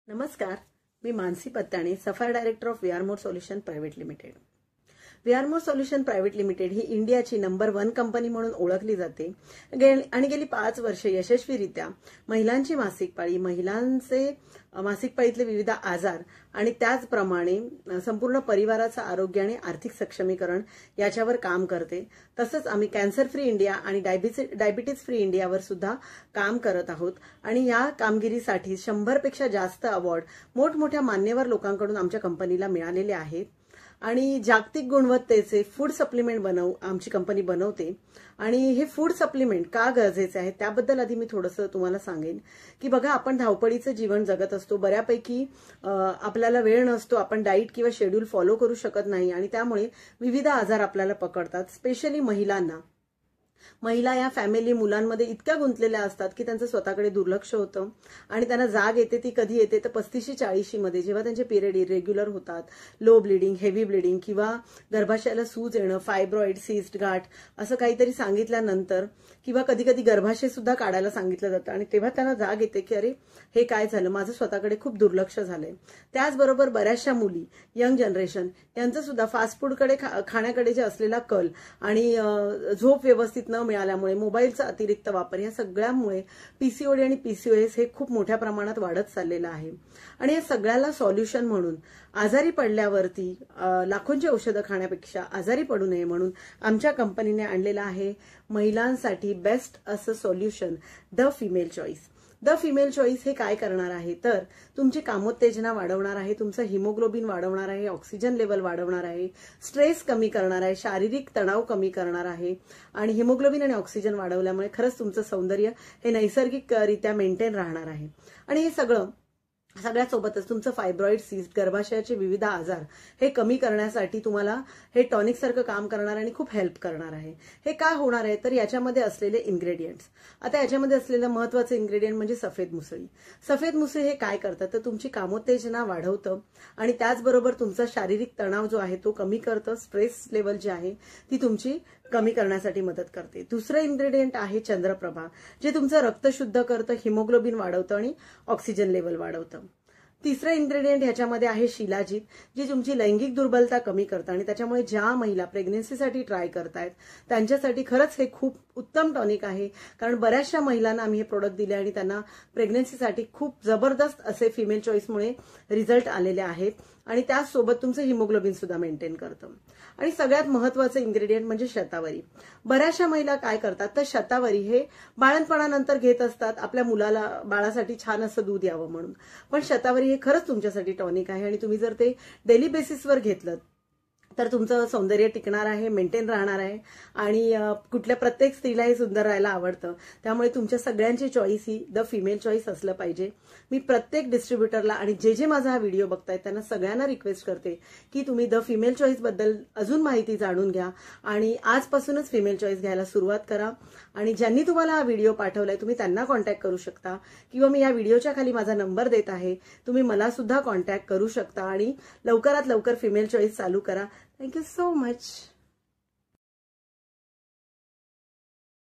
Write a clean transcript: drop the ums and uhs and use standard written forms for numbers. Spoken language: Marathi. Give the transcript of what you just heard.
नमस्कार, मी Mansi Pattane, sapphire director of VRmore solution private limited. VRmore solution private limited ही इंडियाची नंबर 1 कंपनी म्हणून ओळखली जाते आणि गेली 5 वर्षे यशस्वीरित्या महिलांची मासिक पाळी, महिलांचे मासिक पाळीतले विविध आजार आणि त्याचप्रमाणे संपूर्ण परिवाराचं आरोग्य आणि आर्थिक सक्षमीकरण याच्यावर काम करते. तसंच आम्ही कॅन्सर फ्री इंडिया आणि डायबिटीज फ्री इंडियावर सुद्धा काम करत आहोत आणि या कामगिरीसाठी 100 पेक्षा जास्त अवॉर्ड मोठमोठ्या मान्यवर लोकांकडून आमच्या कंपनीला मिळालेले आहेत. आणि जागतिक गुणवत्तेचे फूड सप्लिमेंट आमची कंपनी बनवते. आणि हे फूड सप्लिमेंट का गरजेचे आहे त्याबद्दल आधी मी थोडंसं तुम्हाला सांगेन की बघा, आपण धावपळीचं जीवन जगत असतो, बऱ्यापैकी आपल्याला वेळ नसतो, आपण डाईट किंवा शेड्यूल फॉलो करू शकत नाही आणि त्यामुळे विविध आजार आपल्याला पकडतात. स्पेशली महिला या फॅमिली मुलांमध्ये इतक्या गुंतलेल्या असतात की त्यांचं स्वतःकडे दुर्लक्ष होतं आणि त्यांना जाग येते. ती कधी येते तर 35-40 मध्ये, जेव्हा त्यांचे पिरियड इरेग्युलर होतात, लो ब्लिडिंग, हेवी ब्लिडिंग किंवा गर्भाशयाला सूज येणं, फायब्रॉइड, सिस्ट, गाठ असं काहीतरी सांगितल्यानंतर किंवा कधी कधी गर्भाशय सुद्धा काढायला सांगितलं जातं आणि तेव्हा त्यांना जाग येते की अरे हे काय झालं, माझं स्वतःकडे खूप दुर्लक्ष झालंय. त्याचबरोबर बऱ्याचशा मुली, यंग जनरेशन यांचं सुद्धा फास्ट फूडकडे खाण्याकडे जे असलेला कल आणि झोप व्यवस्थित न मिळाल्यामुळे, मोबाईलचा अतिरिक्त वापर, या सगळ्यामुळे पीसीओडी आणि पीसीओएस हे खूप मोठ्या प्रमाणात वाढत चाललेलं आहे. आणि या सगळ्याला सॉल्युशन म्हणून आजारी पडल्यावरती लाखोंची औषधं खाण्यापेक्षा आजारी पडू नये म्हणून आमच्या कंपनीने आणलेलं आहे महिलांसाठी बेस्ट असं solution, the female choice. The female choice हे काय करणार आहे तर तुमची कामोत्तेजना वाढवणार आहे, तुमचं हिमोग्लोबिन वाढवणार आहे, ऑक्सिजन लेवल वाढवणार आहे, स्ट्रेस कमी करणार आहे, शारीरिक तणाव कमी करणार आहे आणि हिमोग्लोबिन आणि ऑक्सिजन वाढवल्यामुळे खरंच तुमचं सौंदर्य हे नैसर्गिकरित्या मेंटेन राहणार आहे. आणि हे सगळ्यात सोबतच तुमचं फायब्रॉइड, सिस्ट, गर्भाशयाचे विविध आजार हे कमी करण्यासाठी तुम्हाला हे टॉनिक सारखं काम करणार आणि खूप हेल्प करणार आहे. हे का होणार आहे तर याच्यामध्ये असलेले इन्ग्रेडियंट्स. आता याच्यामध्ये असलेलं महत्वाचं इन्ग्रेडियंट म्हणजे सफेद मुसळी. सफेद मुसळी हे काय करतं तर तुमची कामोत्तेजना वाढवतं आणि त्याचबरोबर तुमचा शारीरिक तणाव जो आहे तो कमी करतं. स्ट्रेस लेवल जी आहे ती तुमची कमी करण्यासाठी मदत करते. दुसरं इन्ग्रेडियंट आहे चंद्रप्रभा, जे तुमचं रक्त शुद्ध करतं, हिमोग्लोबिन वाढवतं आणि ऑक्सिजन लेवल वाढवतं. तिसरं इन्ग्रेडियंट ह्याच्यामध्ये आहे शिलाजीत, जी तुमची लैंगिक दुर्बलता कमी करतं आणि त्याच्यामुळे ज्या महिला प्रेग्नन्सीसाठी ट्राय करतायत त्यांच्यासाठी खरंच हे खूप उत्तम टॉनिक आहे. कारण बऱ्याचशा महिलांना आम्ही हे प्रोडक्ट दिले आणि त्यांना प्रेग्नन्सीसाठी खूप जबरदस्त असे फिमेल चॉईसमुळे रिझल्ट आलेले आहेत आणि त्याचसोबत तुमचं हिमोग्लोबिन सुद्धा मेंटेन करतं. आणि सगळ्यात महत्वाचं इन्ग्रेडियंट म्हणजे शतावरी. बऱ्याचशा महिला काय करतात तर शतावरी हे बाळंतपणानंतर घेत असतात आपल्या बाळासाठी छान असं दूध यावं म्हणून, पण शतावरी हे खरंच तुमच्यासाठी टॉनिक आहे आणि तुम्ही जर ते डेली बेसिसवर घेतलं तर तुमचं सौंदर्य टिकणार आहे, मेंटेन राहणार आहे आणि कुठल्या प्रत्येक स्त्रीला हे सुंदर राहायला आवडतं. त्यामुळे तुमच्या सगळ्यांची चॉईस ही द फिमेल चॉईस असलं पाहिजे. मी प्रत्येक डिस्ट्रीब्युटरला आणि जे माझा हा व्हिडिओ बघतायत त्यांना सगळ्यांना रिक्वेस्ट करते की तुम्ही द फिमेल चॉईस बद्दल अजून माहिती जाणून घ्या आणि आजपासूनच फिमेल चॉईस घ्यायला सुरुवात करा. आणि ज्यांनी तुम्हाला हा व्हिडिओ पाठवलाय तुम्ही त्यांना कॉन्टॅक्ट करू शकता किंवा मी या व्हिडिओच्या खाली माझा नंबर देत आहे, तुम्ही मला सुद्धा कॉन्टॅक्ट करू शकता आणि लवकरात लवकर फिमेल चॉईस चालू करा. Thank you so much.